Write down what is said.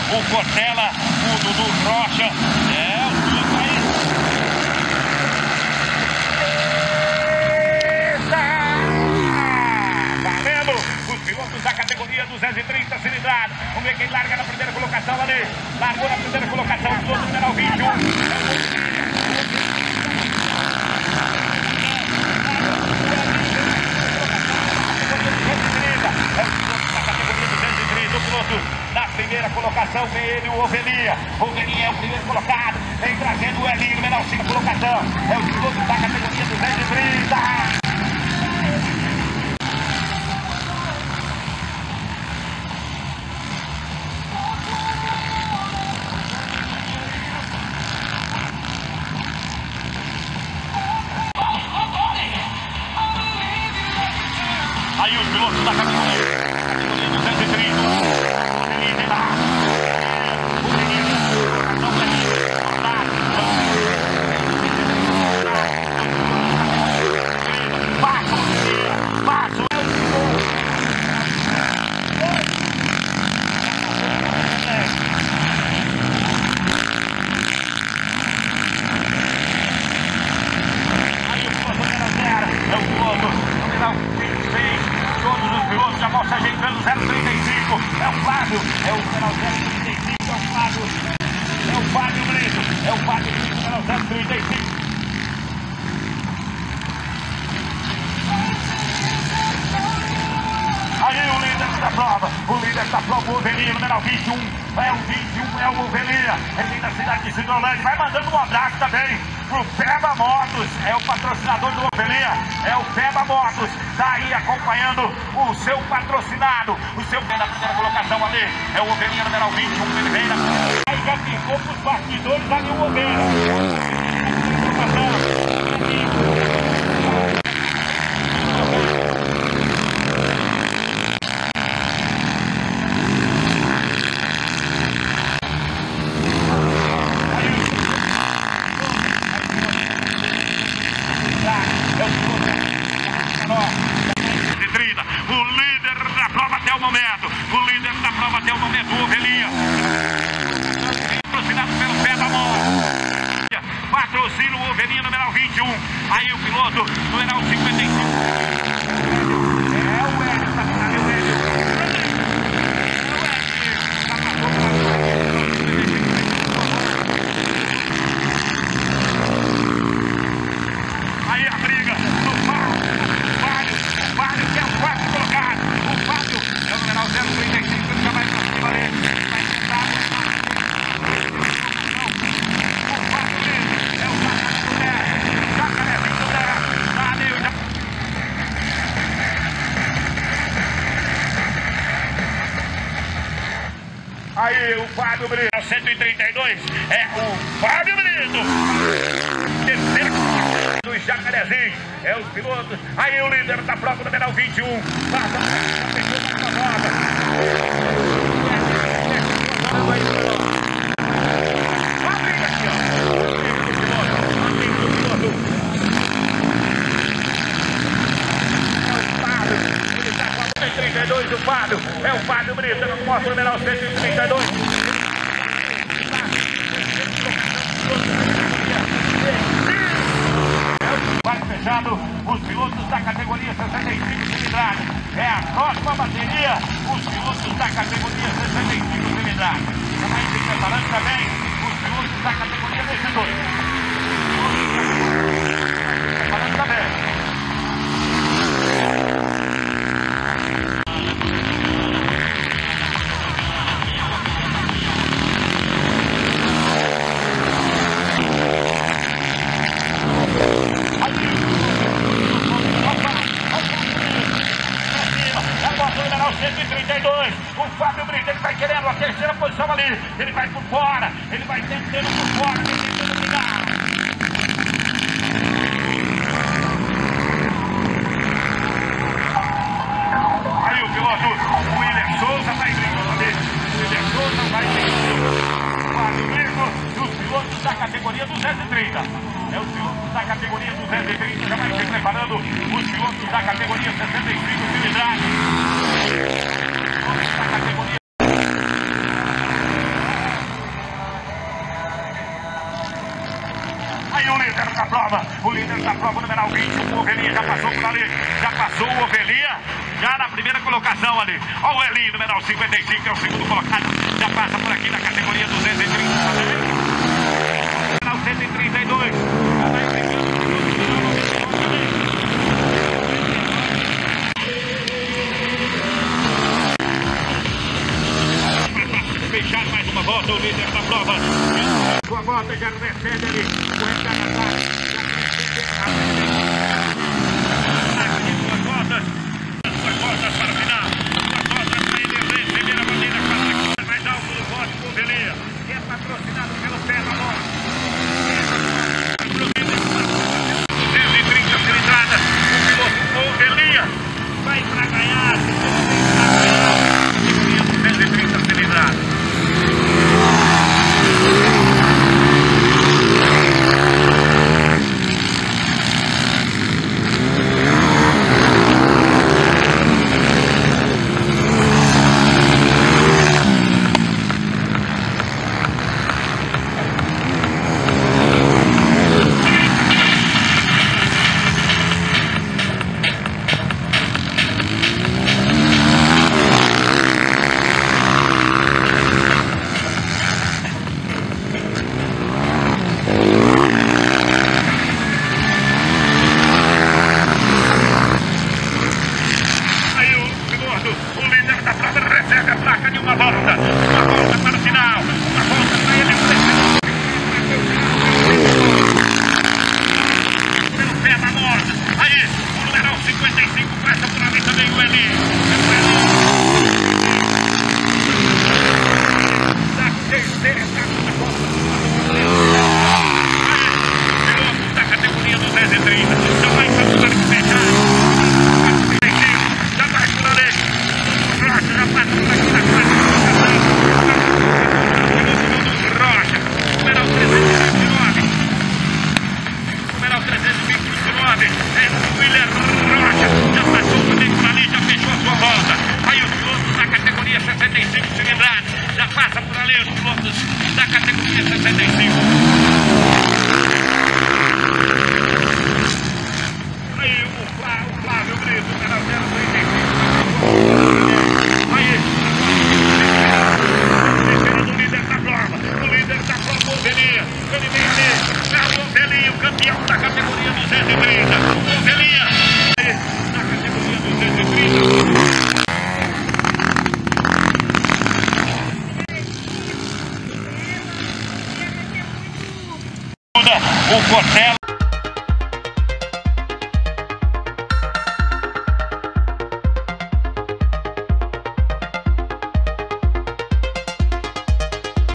o Cortella, o Dudu Rocha. É, o Dudu aí. Valendo! Os pilotos da categoria 230 cilindrada. Vamos ver quem larga na primeira colocação ali. Largou na primeira colocação, o piloto numeral 21. Na primeira colocação vem ele, o Ovelia. Ovelia é o primeiro colocado, vem trazendo o Elinho, menor 5 colocação. É o piloto da categoria 230. Aí os pilotos da categoria 230. Já ajeitando 035, é o Flávio, é o canal 035, é o Flávio, é o Fábio Brito, é o Fábio Brito, canal 035. Aí o líder da prova, o Ovelia, numeral 21, é o 21, é o Ovelia, ele vem da cidade de Cidrolândia, vai mandando um abraço também pro Peba Motos, é o patrocinador do Ovelia, é o Peba Motos, tá aí acompanhando o seu patrocinado, o seu na primeira colocação ali, é o Ovelia, numeral 21, ele vem aí já ficou pros bastidores ali o Ovelia. O líder da prova até o momento, o Ovelia, patrocinado pelo Pé da Moto, patrocina o Ovelia, numeral 21, aí o piloto, numeral 55, é o Hélio, tá ficando o Hélio, aí a briga do Fábio, que é o quarto colocado, o Fábio é o numeral 035, ele já vai pra cima ali, vai tentar o Fábio dele, é o Jacarezinho do Dé, tá ali o aí o Fábio Brito, 132, é o Fábio Brito, terceiro do Jacarezinho, é os pilotos, aí o líder da prova, numeral 21, passa a pessoa da prova. O Fábio, é o Fábio Brito, não mostra o numeral 132. Vai fechado os pilotos da categoria 65 cilindrada. É a próxima bateria, os pilotos da categoria 65 cilindrada. Também se preparando também os pilotos da categoria 22. Preparando também. O Fábio Brito, ele vai querendo a terceira posição ali, ele vai por fora, ele vai tentando por fora, tentando brigar. Aí o piloto, o William Souza vai brigando ali, o William Souza vai brigando. O Fábio Brito, os pilotos da categoria 230. É os pilotos da categoria 230, já vai se preparando os pilotos da categoria 65 cilindrada. Da categoria líder da prova, numeral 20, o Ovelia já passou por ali, já passou o Ovelia, já na primeira colocação ali. Olha o Elinho, numeral 55, é o segundo colocado, já passa por aqui na categoria 230 também. Numeral 132, já vai ficando fechar mais uma volta, o líder da prova. Sua volta já recebe ali. Suas voltas para o final. Suas voltas para ele receber a bandeira mais alto do pódio do Ovelia. É patrocinado pelo Pema Morte. 230 cilindradas. O piloto Ovelia vai para ganhar. 230 cilindradas. Já passa por ali os pilotos da categoria 65. Aí o Flávio Brito, canal 035. Aí, o líder da prova, o Ovelia. Ele vem ali, é o Ovelia, o campeão da categoria 230. O Ovelia, aí, da categoria 230. O Cortella.